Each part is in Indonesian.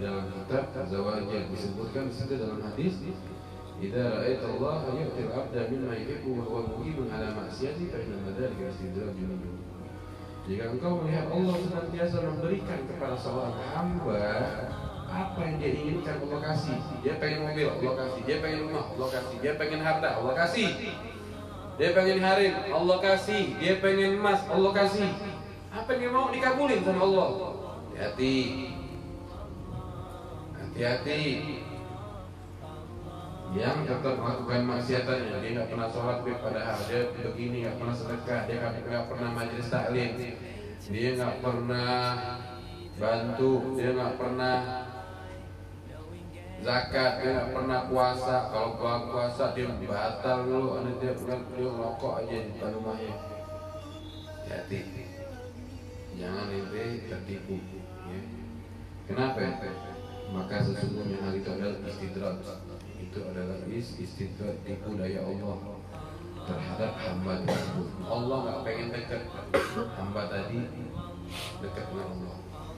dalam kitab Zawajir disebutkan dalam hadis, "Idza ra'aita Allah yu'til 'abda mimma yuhibbu wa huwa muqim 'ala ma'siyati fa inna dzalika istidrajun minhu." Jika engkau melihat Allah senantiasa memberikan kepada seorang hamba apa yang dia inginkan, Allah kasih. Dia pengen mobil, Allah kasih. Dia pengen rumah, Allah kasih. Dia pengen harta, Allah kasih. Dia pengen harem, Allah kasih. Dia pengen emas, Allah kasih. Apa yang dia mau dikabulin sama Allah. Hati-hati. Hati-hati. Yang tetap melakukan maksiatannya, dia nggak pernah sholat padahal dia begini, nggak pernah sedekah, dia nggak pernah majelis taklim, dia nggak pernah bantu, dia nggak pernah zakat, dia nggak pernah puasa. Kalau puasa dia batal dulu, dia ngerokok aja di depan rumahnya. Hati, jangan ente tertipu. Ya. Kenapa? Maka sesungguhnya hal itu adalah istidraj. Itu adalah istidraj, tipu daya Allah terhadap hamba tersebut. Allah nggak pengen dekat hamba tadi dekat dengan Allah.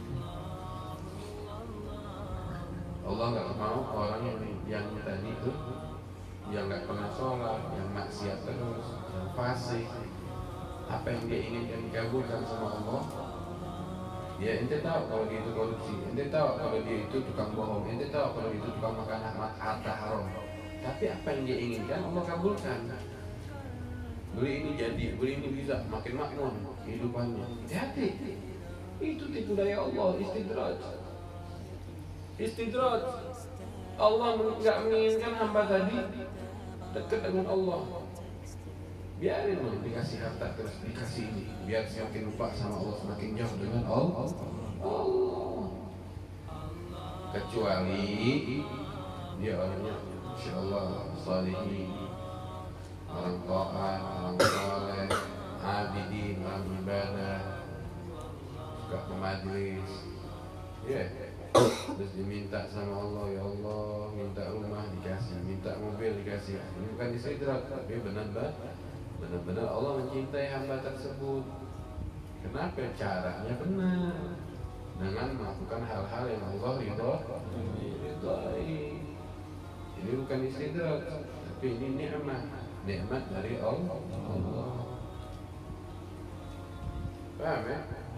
Allah nggak mau orang yang tadi itu yang nggak pernah sholat, yang maksiat terus, yang fasik. Apa yang dia inginkan dikabulkan sama Allah. Ya, ente tahu kalau dia itu korupsi, ente tahu kalau dia itu tukang bohong, ente tahu kalau itu tukang makan harta haram. Tapi apa yang dia inginkan Allah kabulkan. Beli ini jadi, beli ini bisa, makin makmur kehidupannya. Hati-hati. Itu tipu daya Allah, istidraj. Istidraj. Allah nggak menginginkan hamba tadi dekat dengan Allah. Biarin loh dikasih harta terus dikasih ini, biar semakin lupa sama Allah, semakin jauh dengan Allah. Kecuali dia orangnya Masya Allah salihin, orang taat, orang soleh, abidin, orang ibadah, suka ke majlis, terus diminta sama Allah, ya Allah, minta rumah dikasih, minta mobil dikasih. Ini bukan istidraj, tapi benar-benar Allah mencintai hamba tersebut. Kenapa? Caranya benar, dengan melakukan hal-hal yang Allah ridhoi. Ini bukan istidraj, tapi ini nikmat dari Allah. Paham ya?